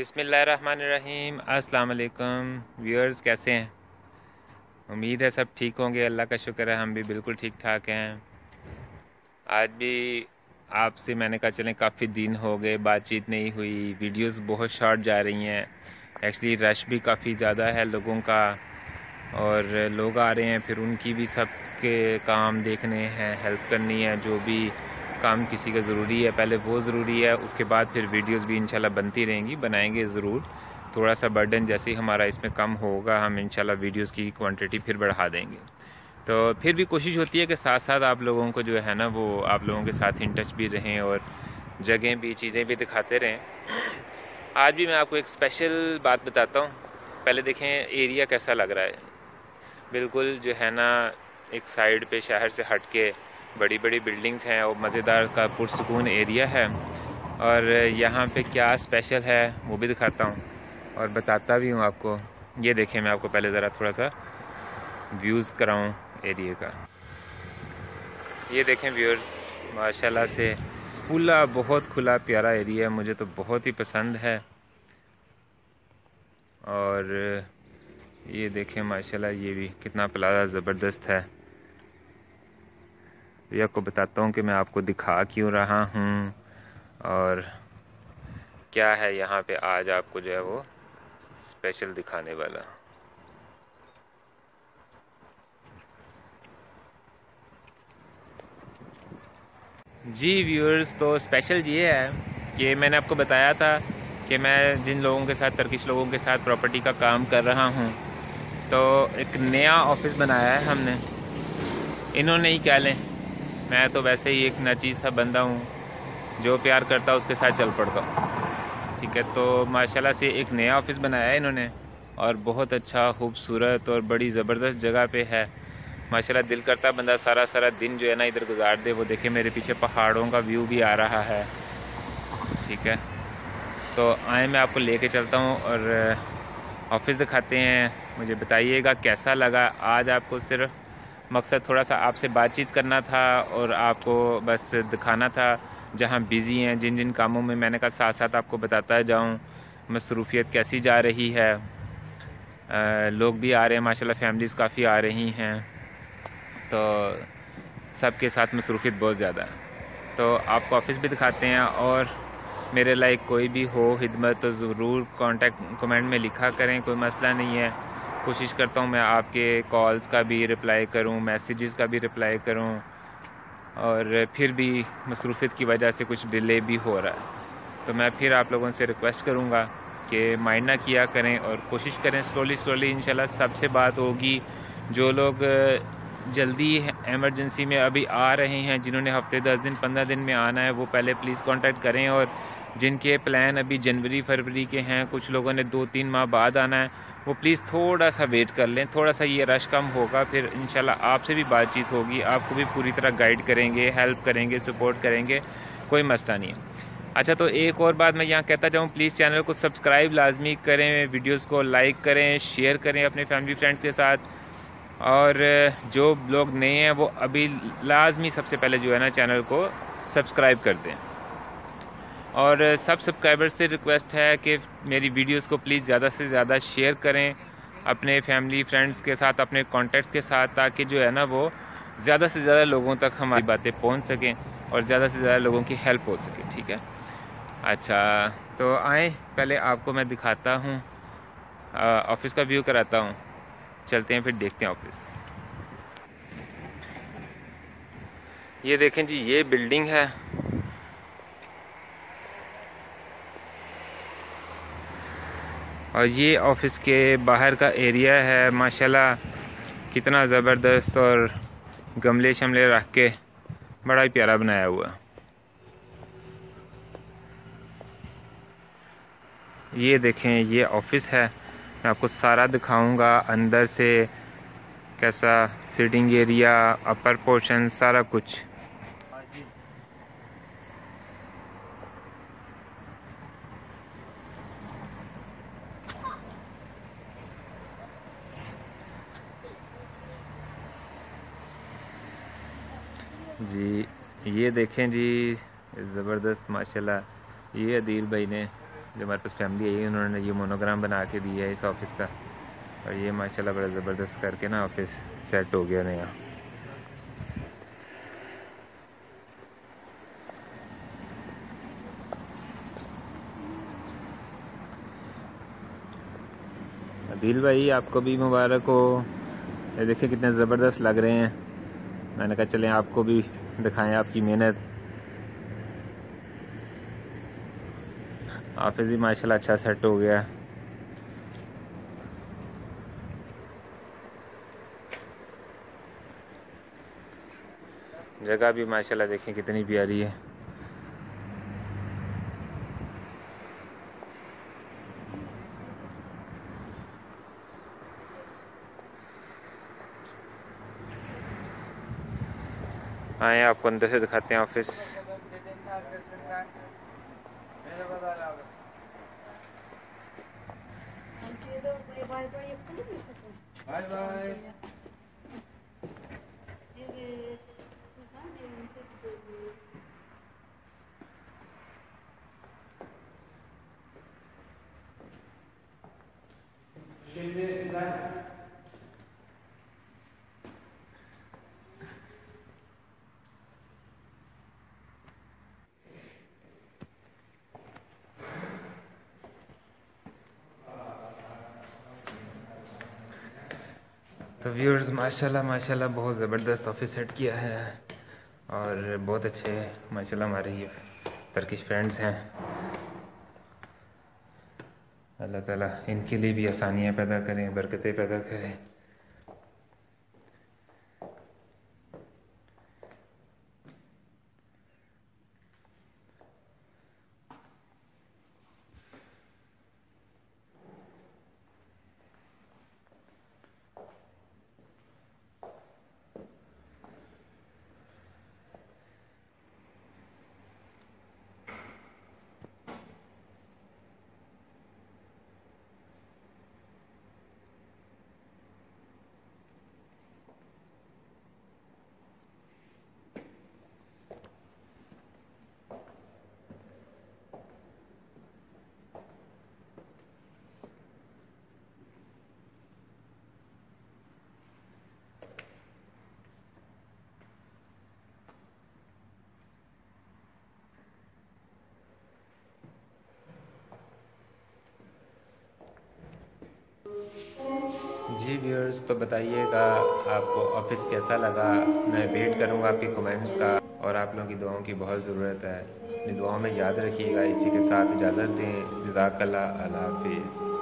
बिस्मिल्लाहिर्रहमानिर्रहीम। अस्सलाम वालेकुम व्यूअर्स, कैसे हैं? उम्मीद है सब ठीक होंगे। अल्लाह का शुक्र है, हम भी बिल्कुल ठीक ठाक हैं। आज भी आपसे मैंने कहा चलें, काफ़ी दिन हो गए बातचीत नहीं हुई, वीडियोस बहुत शॉर्ट जा रही हैं। एक्चुअली रश भी काफ़ी ज़्यादा है लोगों का, और लोग आ रहे हैं, फिर उनकी भी सब के काम देखने हैं, हेल्प करनी है। जो भी काम किसी का ज़रूरी है पहले वो ज़रूरी है, उसके बाद फिर वीडियोस भी इंशाल्लाह बनती रहेंगी, बनाएंगे ज़रूर। थोड़ा सा बर्डन जैसे ही हमारा इसमें कम होगा, हम इंशाल्लाह वीडियोस की क्वांटिटी फिर बढ़ा देंगे। तो फिर भी कोशिश होती है कि साथ साथ आप लोगों को जो है ना, वो आप लोगों के साथ इन टच भी रहें और जगह भी, चीज़ें भी दिखाते रहें। आज भी मैं आपको एक स्पेशल बात बताता हूँ। पहले देखें एरिया कैसा लग रहा है। बिल्कुल जो है ना, एक साइड पे शहर से हट के बड़ी बड़ी बिल्डिंग्स हैं और मज़ेदार का पुरसुकून एरिया है। और यहाँ पे क्या स्पेशल है वो भी दिखाता हूँ और बताता भी हूँ आपको। ये देखें, मैं आपको पहले ज़रा थोड़ा सा व्यूज़ कराऊँ एरिया का। ये देखें व्यूअर्स, माशाल्लाह से खुला, बहुत खुला प्यारा एरिया है, मुझे तो बहुत ही पसंद है। और ये देखें माशाल्लाह, ये भी कितना प्लाजा ज़बरदस्त है। ये आपको बताता हूँ कि मैं आपको दिखा क्यों रहा हूँ और क्या है यहाँ पे आज आपको जो है वो स्पेशल दिखाने वाला। जी व्यूअर्स, तो स्पेशल ये है कि मैंने आपको बताया था कि मैं जिन लोगों के साथ, टर्किश लोगों के साथ प्रॉपर्टी का काम कर रहा हूँ, तो एक नया ऑफिस बनाया है हमने। इन्होंने ही कह लें, मैं तो वैसे ही एक नाचीज़ सा बंदा हूँ, जो प्यार करता उसके साथ चल पड़ता हूँ। ठीक है, तो माशाल्लाह से एक नया ऑफिस बनाया है इन्होंने, और बहुत अच्छा, खूबसूरत और बड़ी ज़बरदस्त जगह पे है। माशाल्लाह दिल करता बंदा सारा सारा दिन जो है ना इधर गुजार दे। वो देखे मेरे पीछे पहाड़ों का व्यू भी आ रहा है। ठीक है, तो आए मैं आपको लेके चलता हूँ और ऑफिस दिखाते हैं। मुझे बताइएगा कैसा लगा। आज आपको सिर्फ मकसद थोड़ा सा आपसे बातचीत करना था और आपको बस दिखाना था जहाँ बिज़ी हैं, जिन जिन कामों में, मैंने कहा साथ साथ आपको बताता जाऊँ मसरूफ़ियत कैसी जा रही है। लोग भी आ रहे हैं माशाल्लाह, फैमिलीज़ काफ़ी आ रही हैं, तो सबके साथ मसरूफ़ियत बहुत ज़्यादा है। तो आपको ऑफिस भी दिखाते हैं, और मेरे लाइक कोई भी हो खिदमत तो ज़रूर कांटेक्ट कमेंट में लिखा करें, कोई मसला नहीं है। कोशिश करता हूँ मैं आपके कॉल्स का भी रिप्लाई करूँ, मैसेजेस का भी रिप्लाई करूँ, और फिर भी मसरूफ़ियत की वजह से कुछ डिले भी हो रहा है। तो मैं फिर आप लोगों से रिक्वेस्ट करूँगा कि माइंड ना किया करें और कोशिश करें स्लोली इंशाल्लाह सबसे बात होगी। जो लोग जल्दी एमरजेंसी में अभी आ रहे हैं, जिन्होंने हफ्ते 10 दिन 15 दिन में आना है, वो पहले प्लीज़ कांटेक्ट करें। और जिनके प्लान अभी जनवरी फरवरी के हैं, कुछ लोगों ने 2-3 माह बाद आना है, वो प्लीज़ थोड़ा सा वेट कर लें। थोड़ा सा ये रश कम होगा, फिर इंशाल्लाह आपसे भी बातचीत होगी, आपको भी पूरी तरह गाइड करेंगे, हेल्प करेंगे, सपोर्ट करेंगे, कोई मसला नहीं है। अच्छा, तो एक और बात मैं यहाँ कहता जाऊँ, प्लीज़ चैनल को सब्सक्राइब लाजमी करें, वीडियोस को लाइक करें, शेयर करें अपने फैमिली फ्रेंड्स के साथ। और जो लोग नए हैं वो अभी लाजमी सबसे पहले जो है ना चैनल को सब्सक्राइब कर दें। और सब सब्सक्राइबर्स से रिक्वेस्ट है कि मेरी वीडियोस को प्लीज़ ज़्यादा से ज़्यादा शेयर करें अपने फैमिली फ्रेंड्स के साथ, अपने कॉन्टेक्ट्स के साथ, ताकि जो है ना वो ज़्यादा से ज़्यादा लोगों तक हमारी बातें पहुंच सकें और ज़्यादा से ज़्यादा लोगों की हेल्प हो सके। ठीक है, अच्छा, तो आए पहले आपको मैं दिखाता हूँ, ऑफिस का व्यू कराता हूँ। चलते हैं, फिर देखते हैं ऑफिस। ये देखें जी, ये बिल्डिंग है, और ये ऑफिस के बाहर का एरिया है। माशाल्लाह कितना ज़बरदस्त, और गमले शमले रख के बड़ा ही प्यारा बनाया हुआ। ये देखें, ये ऑफिस है, मैं आपको सारा दिखाऊंगा अंदर से, कैसा सिटिंग एरिया, अपर पोर्शन, सारा कुछ। जी ये देखें जी, ज़बरदस्त माशाल्लाह। ये अदील भाई ने जो हमारे पास फैमिली आई, उन्होंने ये मोनोग्राम बना के दिया है इस ऑफ़िस का। और ये माशाल्लाह बड़ा ज़बरदस्त करके ना ऑफ़िस सेट हो गया नया। दिल भाई आपको भी मुबारक हो। ये देखिए कितने ज़बरदस्त लग रहे हैं। मैंने कहा चलें आपको भी दिखाएं आपकी मेहनत। ऑफिस भी माशाल्लाह अच्छा सेट हो गया। जगह भी माशाल्लाह देखें कितनी प्यारी है। आए आपको अंदर से दिखाते हैं ऑफिस। Bye bye. तो व्यूअर्स माशाल्लाह माशाल्लाह बहुत ज़बरदस्त ऑफिस सेट किया है और बहुत अच्छे माशाल्लाह हमारे ये टर्किश फ्रेंड्स हैं। अल्लाह ताला इनके लिए भी आसानियाँ पैदा करें, बरकतें पैदा करें। जी व्यूअर्स, तो बताइएगा आपको ऑफिस कैसा लगा। मैं वेट करूँगा आपके कमेंट्स का और आप लोगों की दुआओं की बहुत ज़रूरत है। अपनी दुआओं में याद रखिएगा। इसी के साथ इजाज़त दें। जज़ाकल्लाह, अल्लाह हाफिज़।